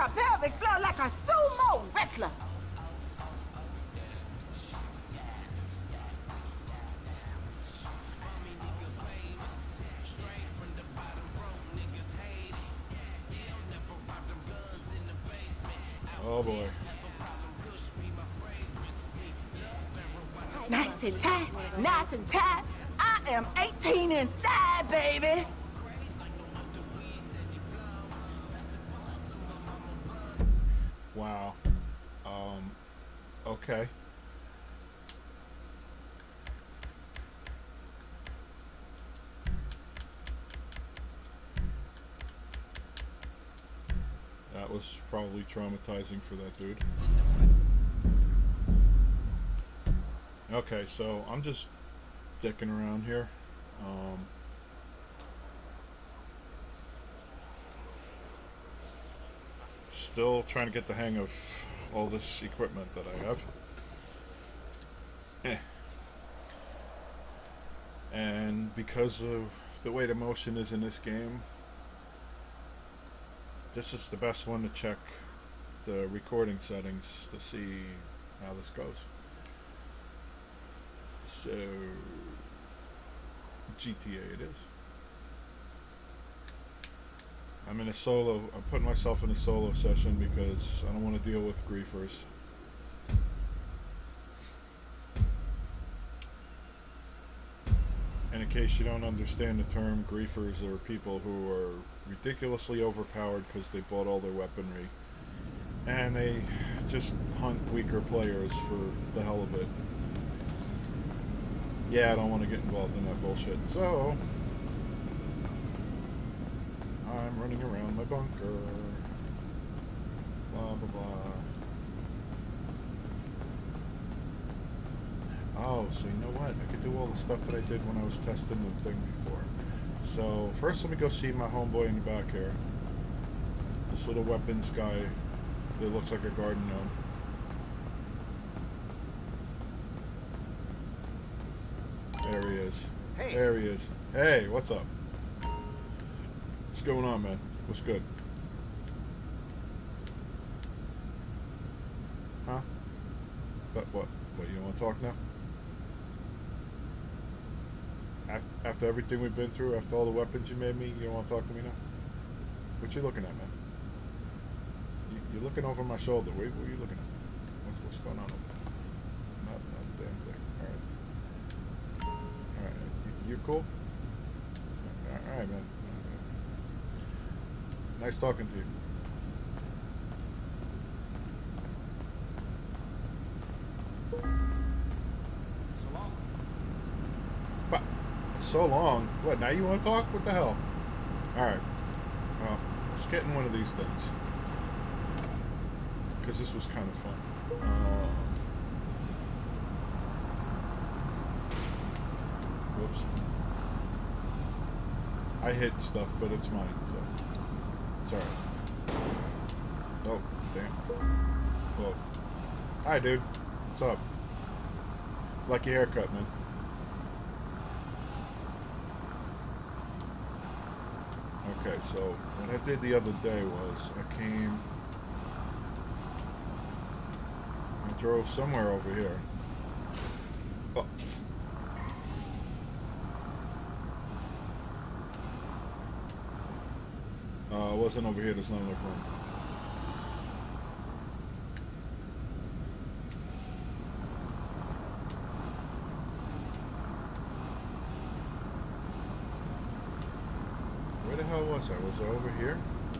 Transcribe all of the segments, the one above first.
a pelvic floor like a sumo wrestler. Oh boy. Nice and tight, nice and tight. I am 18 inside, baby. Wow. Okay. That was probably traumatizing for that dude. Okay, so I'm just dicking around here. Still trying to get the hang of all this equipment that I have. And because of the way the motion is in this game, this is the best one to check the recording settings to see how this goes. So, GTA it is. I'm in a solo, I'm putting myself in a solo session because I don't want to deal with griefers. And in case you don't understand the term, griefers are people who are ridiculously overpowered because they bought all their weaponry. And they just hunt weaker players for the hell of it. Yeah, I don't want to get involved in that bullshit. So, I'm running around my bunker. Blah, blah, blah. Oh, so you know what? I could do all the stuff that I did when I was testing the thing before. So, first let me go see my homeboy in the back here. This little weapons guy that looks like a garden gnome. There he is. Hey. There he is. Hey, what's up? What's going on, man? What's good? Huh? But what? What, you don't want to talk now? After everything we've been through, after all the weapons you made me, you don't want to talk to me now? What you looking at, man? You're looking over my shoulder. What are you looking at? What's going on over there? Not a damn thing. Alright, you cool? Alright, man. Nice talking to you. So long. But, so long? What, now you want to talk? What the hell? Alright. Well, let's get in one of these things. Because this was kind of fun. Whoops. I hit stuff, but it's mine, so it's alright. Oh, damn. Whoa. Hi, dude. What's up? Like your haircut, man. Okay, so what I did the other day was I came... I drove somewhere over here. Oh. It wasn't over here, there's not enough room. Where the hell was I? Was I over here?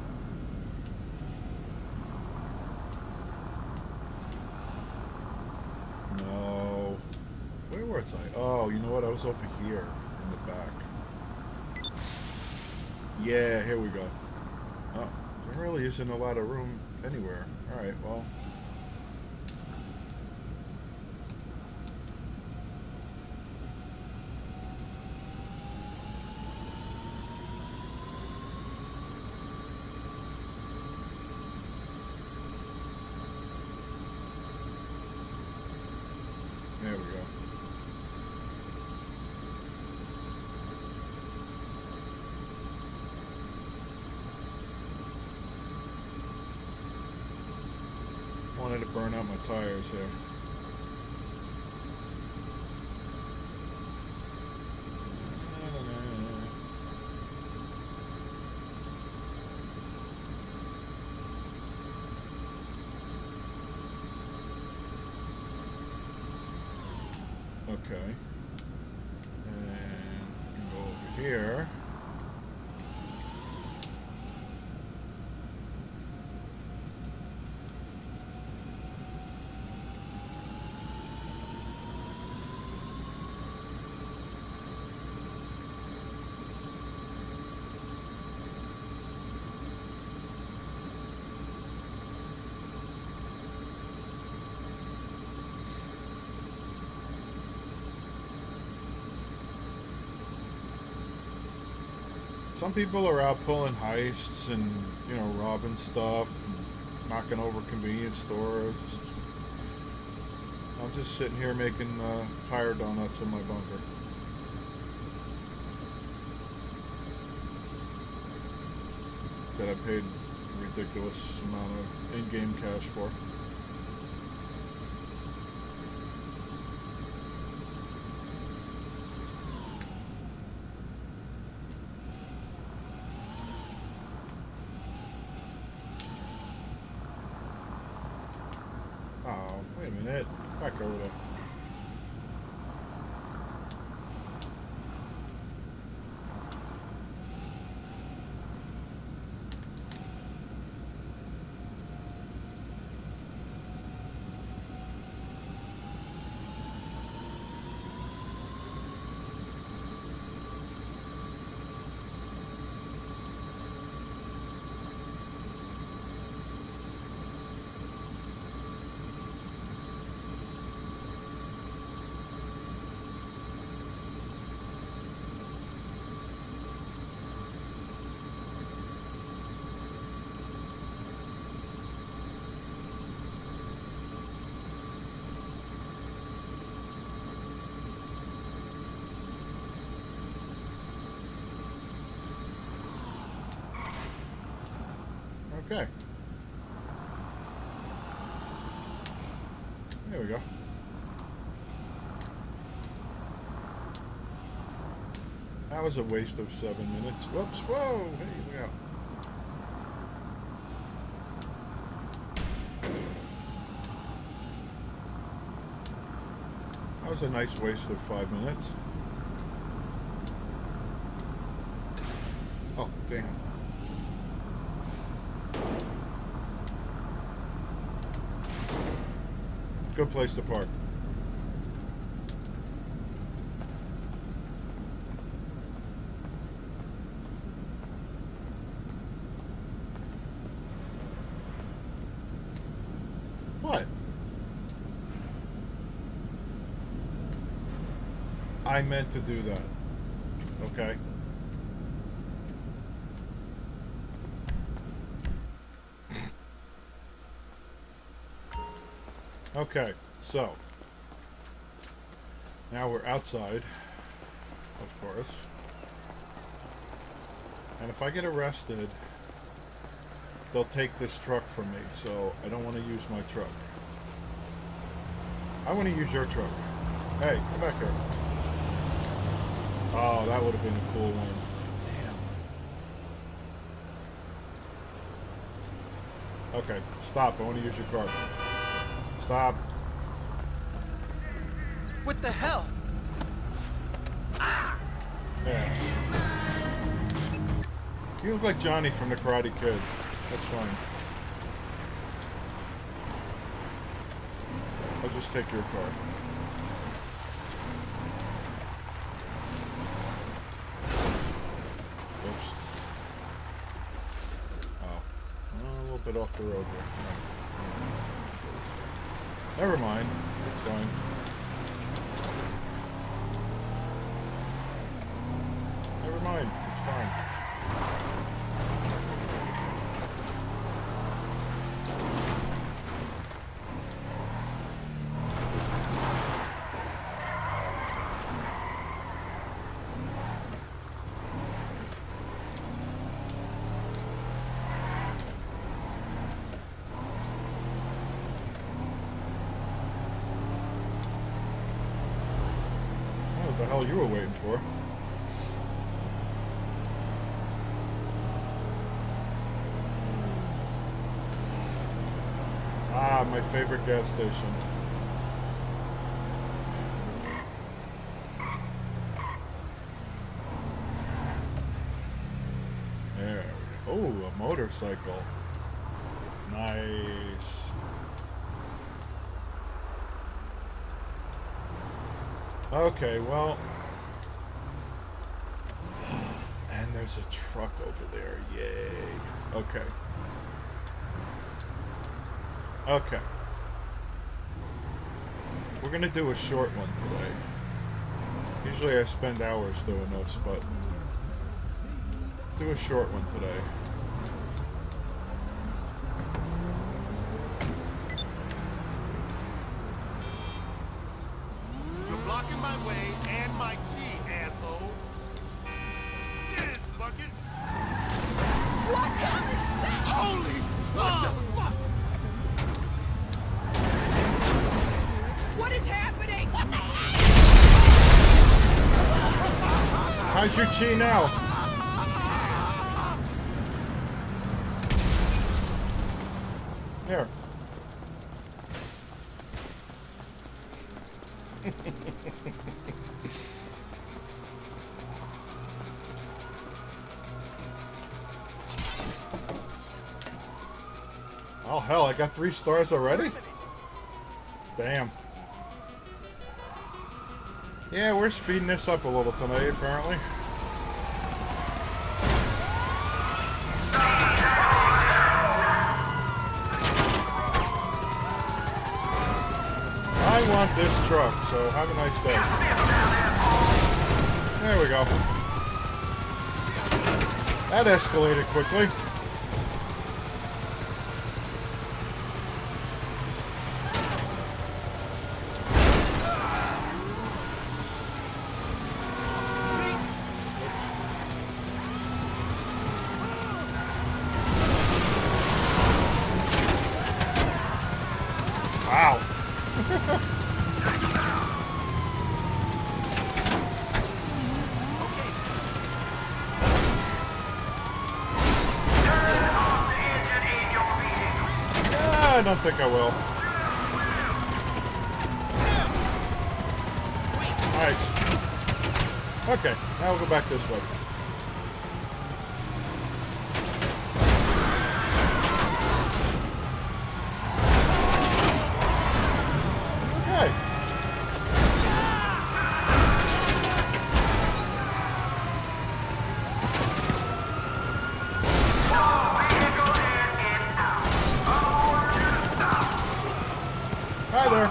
No. Where was I? Oh, you know what? I was over here in the back. Yeah, here we go. Oh, there really isn't a lot of room anywhere. Alright, well. There we go. Wanted to burn out my tires here. Okay. And go over here. Some people are out pulling heists and, you know, robbing stuff, and knocking over convenience stores. I'm just sitting here making tire donuts in my bunker. That I paid a ridiculous amount of in-game cash for. Wait a minute. Back over there. Okay. There we go. That was a waste of 7 minutes. Whoops, whoa! Hey, look out. That was a nice waste of 5 minutes. Oh, damn. Good place to park. What? I meant to do that. Okay. Okay, so now we're outside, of course, and if I get arrested, they'll take this truck from me, so I don't want to use my truck. I want to use your truck. Hey, come back here. Oh, that would have been a cool one. Damn. Okay, stop. I want to use your car. Stop. What the hell? Yeah. You look like Johnny from The Karate Kid. That's fine. I'll just take your car. Oops. Oh. A little bit off the road here. Never mind. It's fine. Never mind. It's fine. hell you were waiting for. Ah, my favorite gas station. There we go. Oh, a motorcycle. Nice. Okay, well. And there's a truck over there. Yay. Okay. Okay. We're gonna do a short one today. Usually I spend hours doing this, but do a short one today. You're blocking my way and my key, asshole. Shit, bucket. What happened? Holy fuck! What is happening? What the heck? How's your chi now? Here. Oh hell, I got 3 stars already? Damn. Yeah, we're speeding this up a little tonight, apparently. I want this truck, so have a nice day. There we go. That escalated quickly. Wow. I don't think I will. Nice. Okay, now we'll go back this way. Okay. Hi there.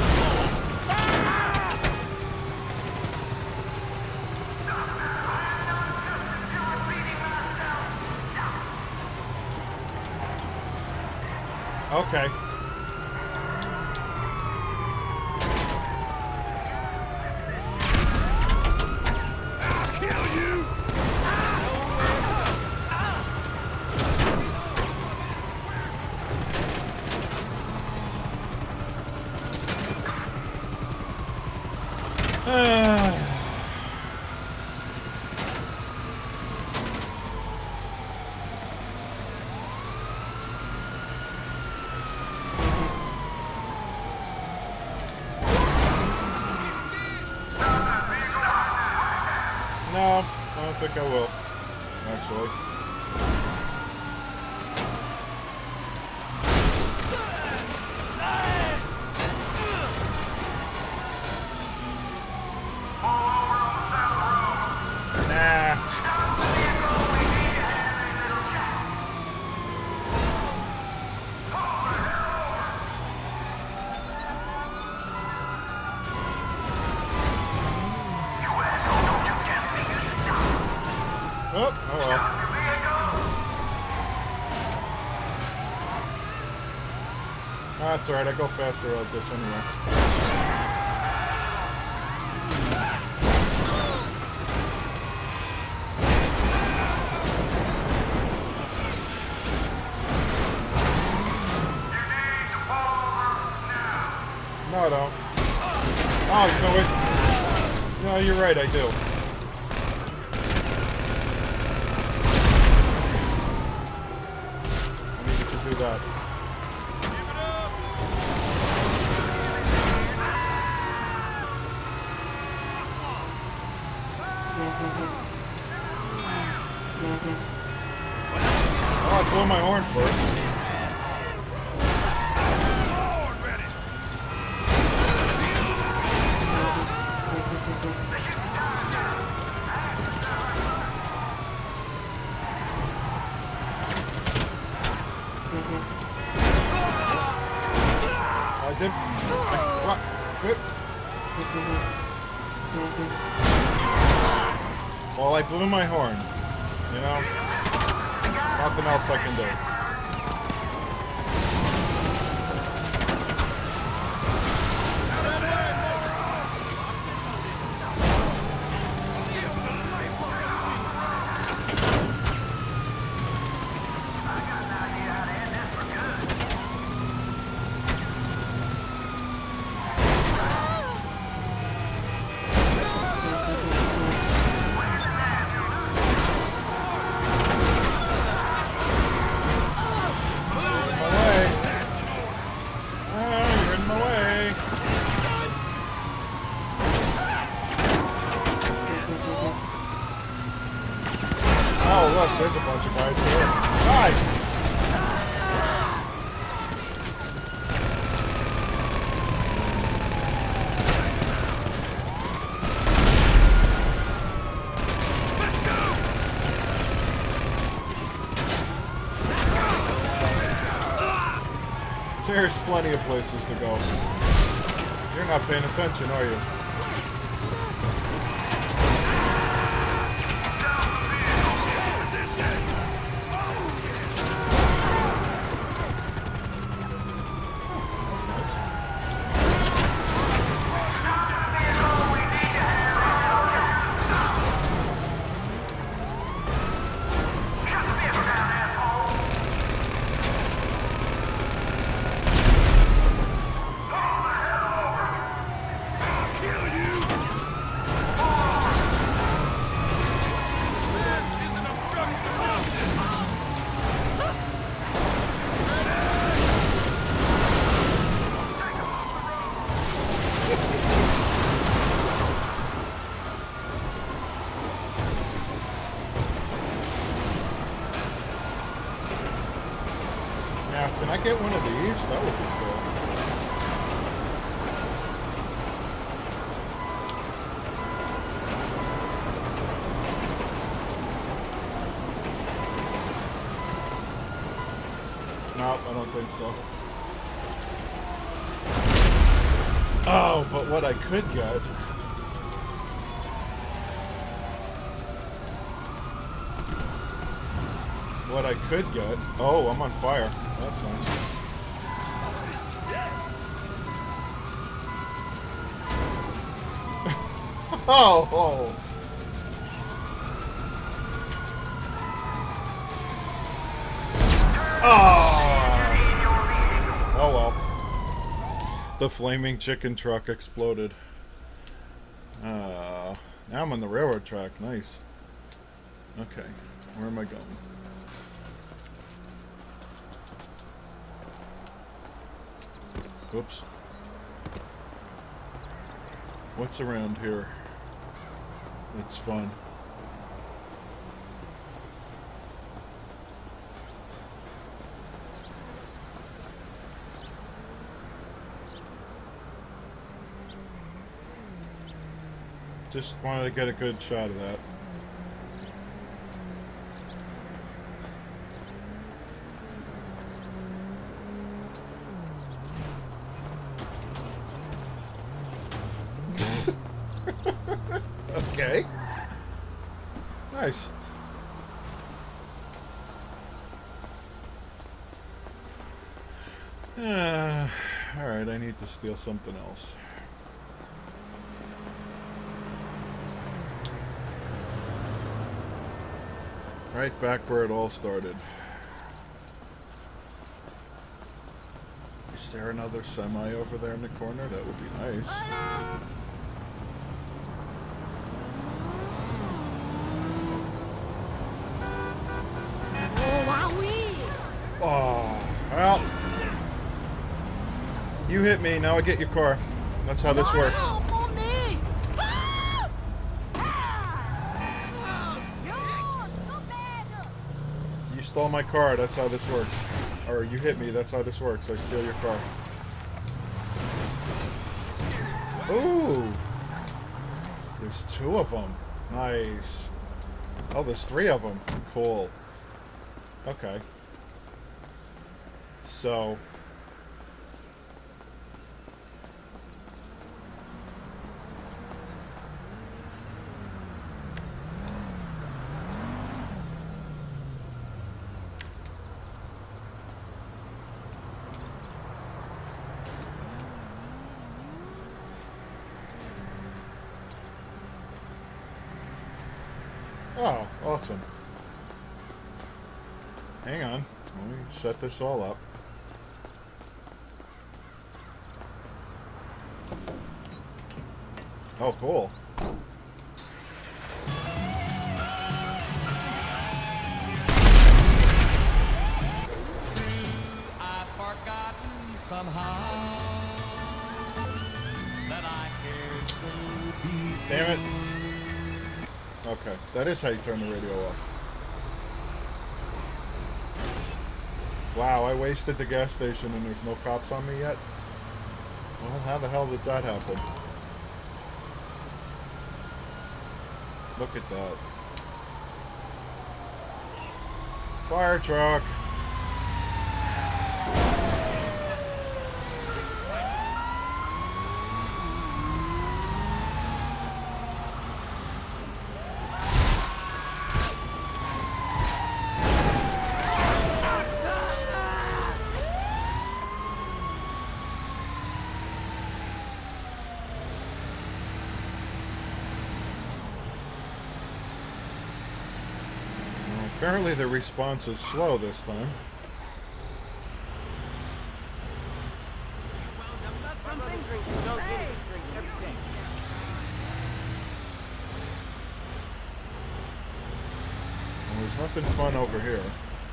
Okay. Kill you! No, I don't think I will, actually. Nah. Oh well. That's alright, I go faster like this anyway. No, I don't. Oh, you know what? You No, you're right, I do. I needed to do that. Oh, I blew my horn first. I did. Well, I blew my horn. You know? Nothing else I can do. There's a bunch of guys here. Die! There's plenty of places to go. You're not paying attention, are you? Can I get one of these? That would be cool. Nope, I don't think so. Oh, but what I could get... What I could get... Oh, I'm on fire. That's nice. Oh! Oh well. The flaming chicken truck exploded. Now I'm on the railroad track. Nice. Okay. Where am I going? Whoops. What's around here? It's fun. Just wanted to get a good shot of that. Okay. Nice. Alright, I need to steal something else. Right back where it all started. Is there another semi over there in the corner? That would be nice. Well, you hit me, now I get your car. That's how this works. You stole my car, that's how this works. Or you hit me, that's how this works. I steal your car. Ooh! There's 2 of them. Nice. Oh, there's 3 of them. Cool. Okay. So... Oh, awesome. Hang on. Let me set this all up. Oh, cool. I've forgotten somehow that I care so deeply. Damn it. Okay, that is how you turn the radio off. Wow, I wasted the gas station and there's no cops on me yet? Well, how the hell does that happen? Look at that. Fire truck! Apparently the response is slow this time. Well, there's nothing fun over here.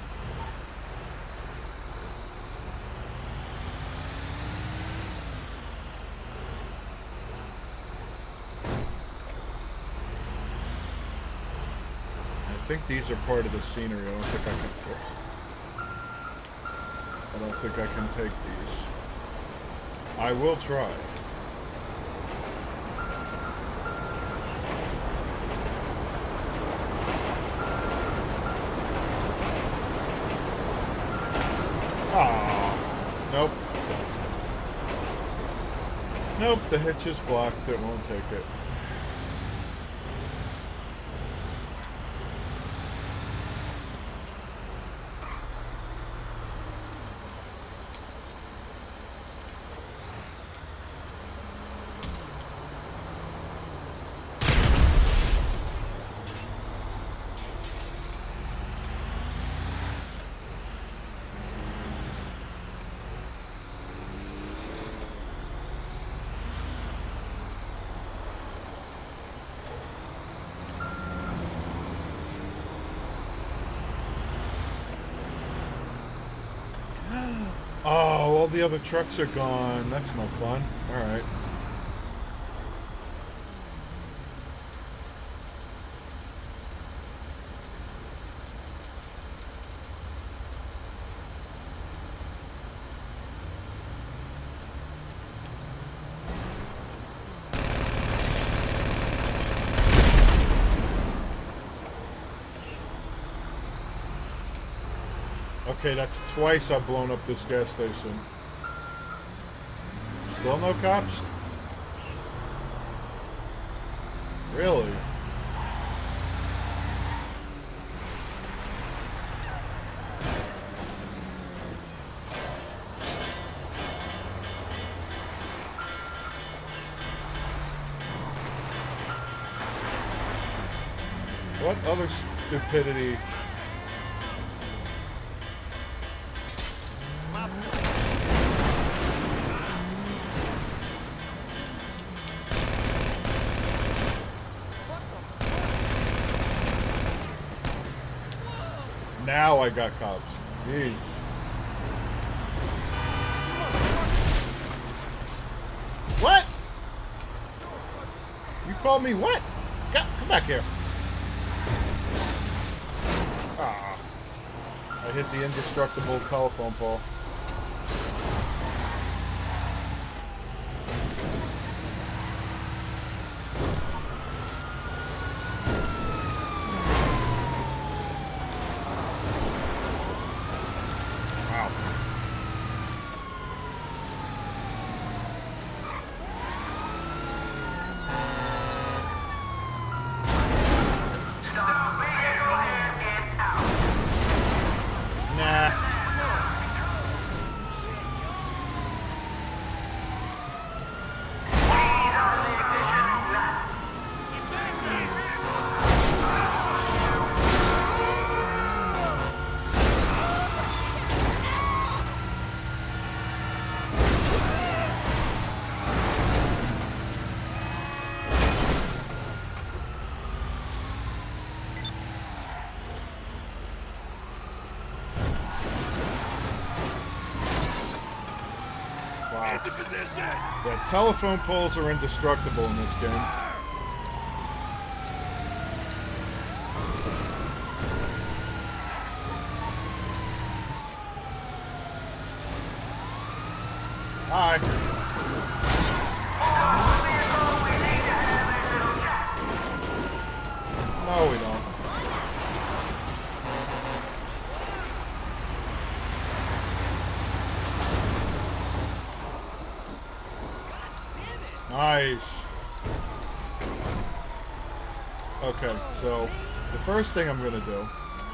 I think these are part of the scenery. I don't think I can take these. I will try. Ah, nope. Nope, the hitch is blocked. It won't take it. Oh, all the other trucks are gone. That's no fun. Alright. Okay, that's twice I've blown up this gas station. Still no cops? Really? What other stupidity? Now I got cops. Jeez. What? You called me what? Come back here. Ah. I hit the indestructible telephone pole. Yeah, telephone poles are indestructible in this game. Hi. No, we don't. Nice. Okay, so the first thing I'm gonna do.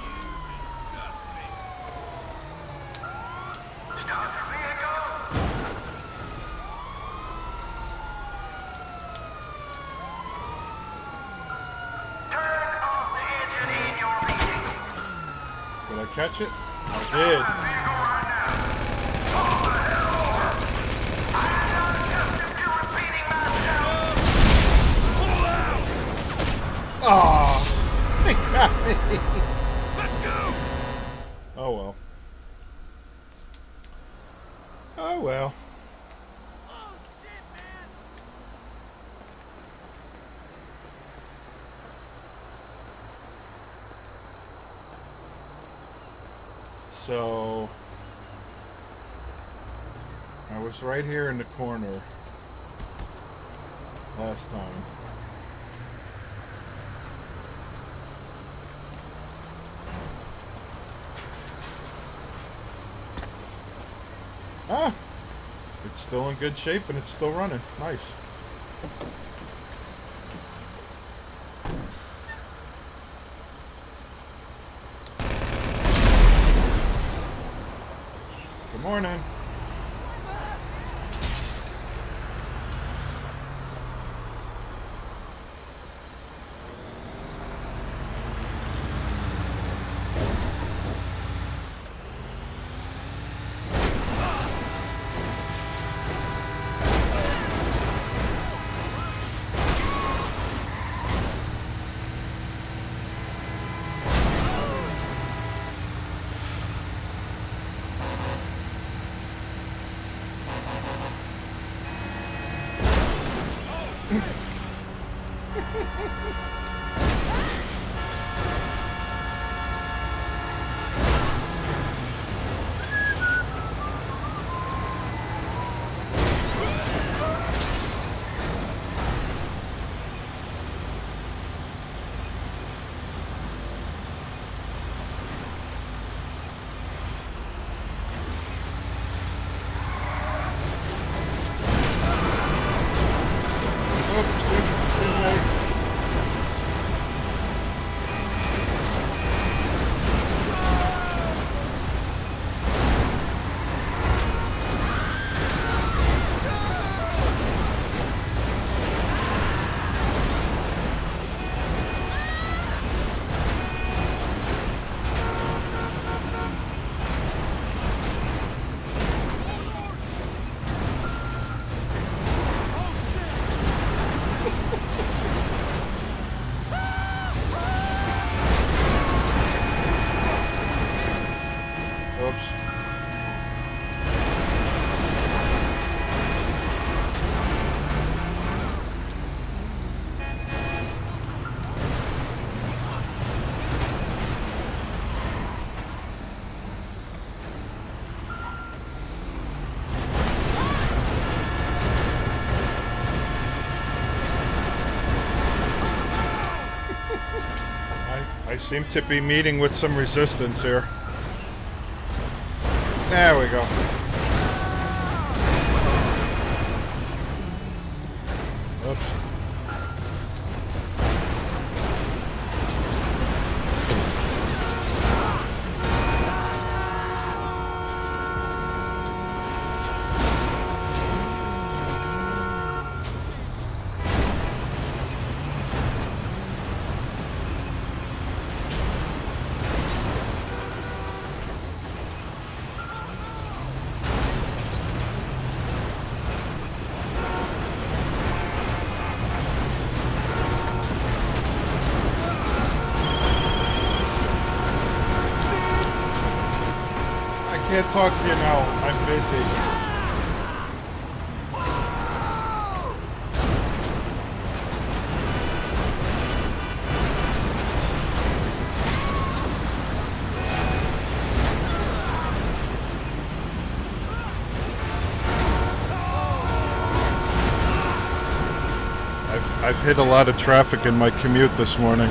Did I catch it? I did. Oh, they got me. Let's go. Oh well. Oh well. Oh shit, man. So I was right here in the corner last time. Ah! It's still in good shape and it's still running. Nice. Good morning. I seem to be meeting with some resistance here. There we go. Oops. I can't talk to you now. I'm busy. I've hit a lot of traffic in my commute this morning.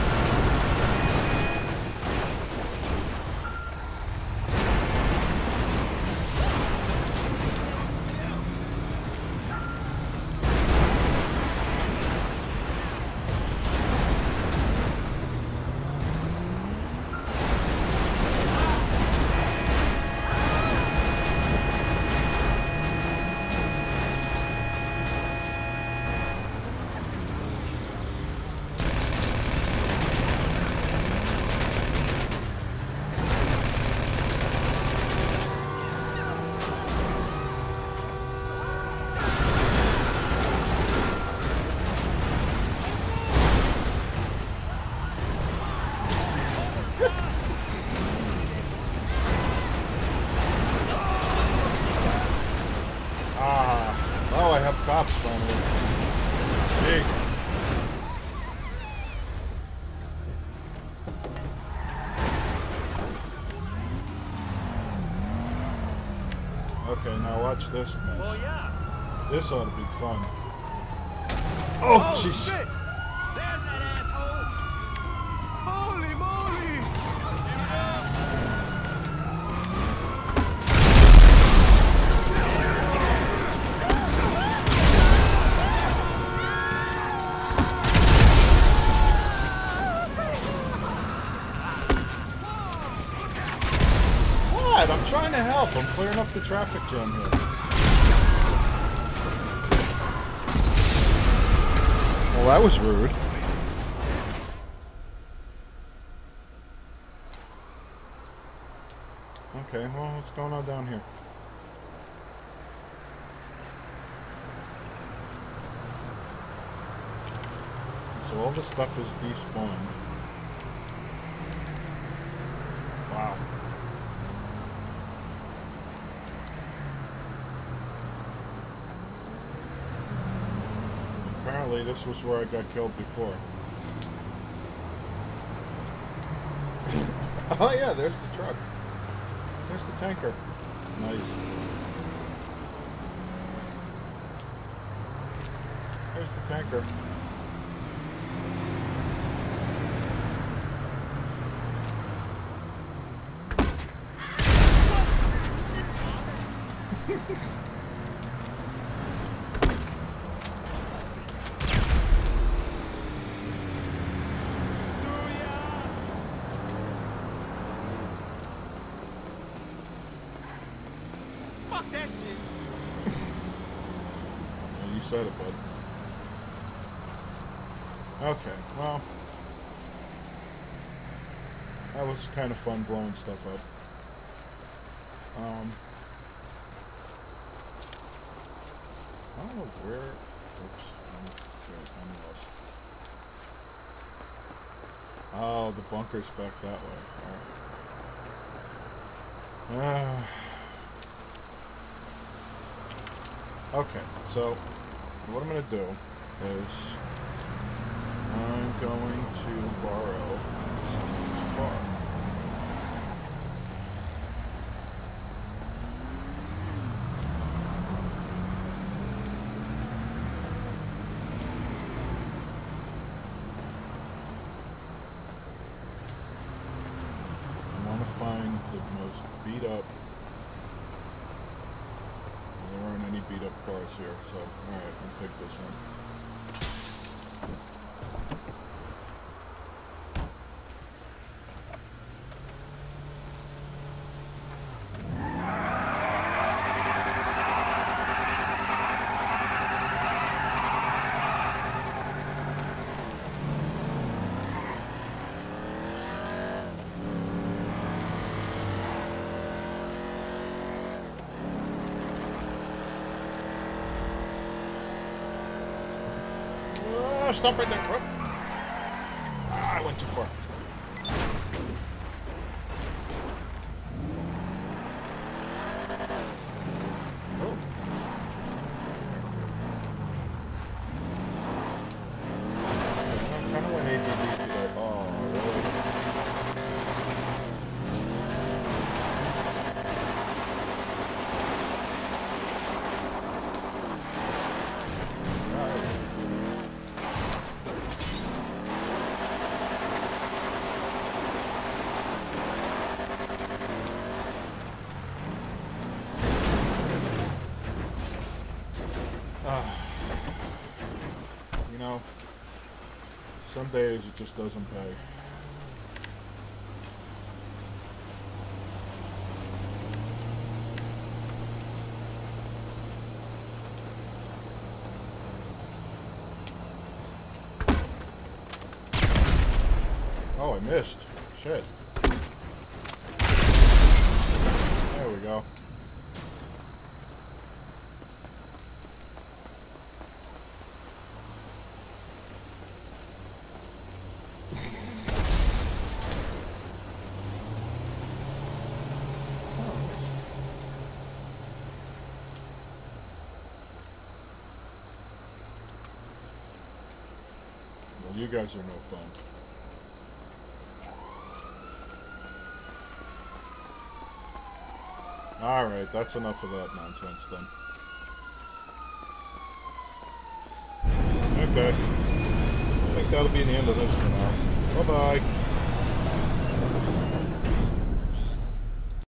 Oh, I have cops finally. Hey. Okay, now watch this mess. Oh yeah. This ought to be fun. Oh, jeez. Shit! There's that asshole! Holy moly! What? I'm trying to help. I'm clearing up the traffic jam here. Well, that was rude. Okay, well, what's going on down here? So all this stuff is despawned. Wow. Apparently this was where I got killed before. Oh yeah, there's the truck. There's the tanker. Nice. There's the tanker. Fuck that shit! Yeah, you said it, bud. Okay, well, that was kind of fun blowing stuff up. I don't know where. Oops, I'm lost. Oh, the bunker's back that way. All right. Okay, so what I'm going to do is I'm going to borrow someone's car. cars here, so alright, I'll take this one. Stop right there, bro. Ah, I went too far. Oh. I kind of went ADD today. Oh, really? You know, some days it just doesn't pay. Oh, I missed. Shit. There we go. Well, you guys are no fun. Alright, that's enough of that nonsense then. Okay. I think that'll be the end of this for now. Bye-bye.